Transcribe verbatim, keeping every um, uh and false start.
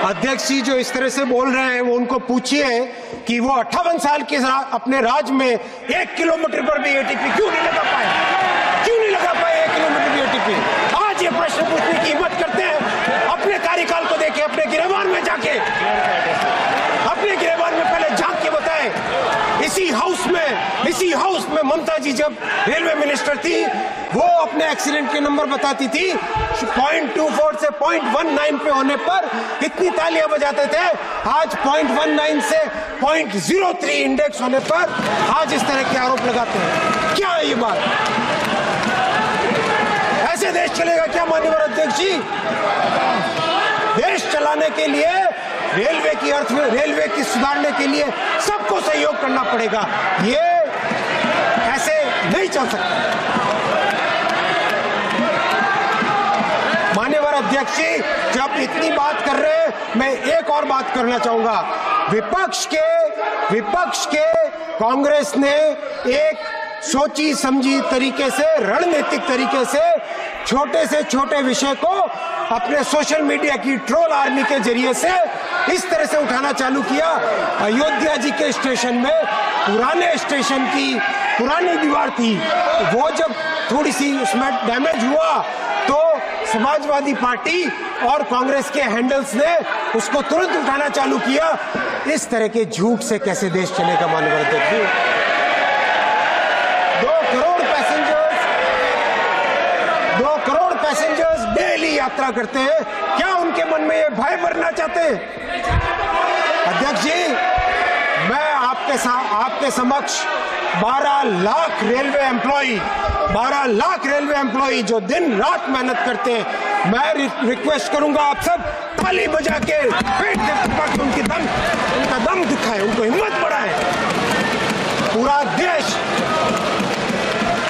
अध्यक्ष जी जो इस तरह से बोल रहे हैं, वो उनको पूछिए कि वो अट्ठावन साल के अपने राज में एक किलोमीटर पर भी एटीपी क्यों नहीं लगा पाए, क्यों नहीं लगा पाए एक किलोमीटर भी एटीपी। आज ये प्रश्न पूछने की हिम्मत करते हैं। अपने कार्यकाल को देखे, अपने गिरबान में जाके, अपने गिरबान में पहले झांक के बताए। इसी हाउस में इसी हाउस में ममता जी जब रेलवे मिनिस्टर थी, वो अपने एक्सीडेंट के नंबर बताती थी, पॉइंट टू फोर से पॉइंट वन नाइन पे होने पर कितनी तालियां बजाते थे। आज पॉइंट वन नाइन से पॉइंट जीरो थ्री इंडेक्स होने पर आज इस तरह के आरोप लगाते हैं। क्या है ये बात? ऐसे देश चलेगा क्या माननीय अध्यक्ष जी? देश चलाने के लिए, रेलवे की अर्थ में रेलवे की सुधारने के लिए सबको सहयोग करना पड़ेगा। ये ऐसे नहीं चल सकता। माननीय अध्यक्ष जी जब इतनी बात कर रहे हैं, मैं एक और बात करना चाहूंगा। विपक्ष के विपक्ष के कांग्रेस ने एक सोची समझी तरीके से, रणनीतिक तरीके से छोटे से छोटे विषय को अपने सोशल मीडिया की ट्रोल आर्मी के जरिए से इस तरह से उठाना चालू किया। अयोध्या जी के स्टेशन में पुराने स्टेशन की पुरानी दीवार थी, वो जब थोड़ी सी उसमें डैमेज हुआ तो समाजवादी पार्टी और कांग्रेस के हैंडल्स ने उसको तुरंत उठाना चालू किया। इस तरह के झूठ से कैसे देश चलेगा माननीय अध्यक्ष जी? दो करोड़ पैसेंजर्स दो करोड़ पैसेंजर्स डेली यात्रा करते हैं। क्या उनके मन में ये भय भरना चाहते हैं? अध्यक्ष जी, मैं आपके साथ आपके समक्ष बारह लाख रेलवे एम्प्लॉई बारह लाख रेलवे एम्प्लॉई जो दिन रात मेहनत करते हैं, मैं रिक्वेस्ट करूंगा आप सब ताली बजा के पेट के उनकी दम उनका दम दिखाएं, उनको हिम्मत बढ़ाएं। पूरा देश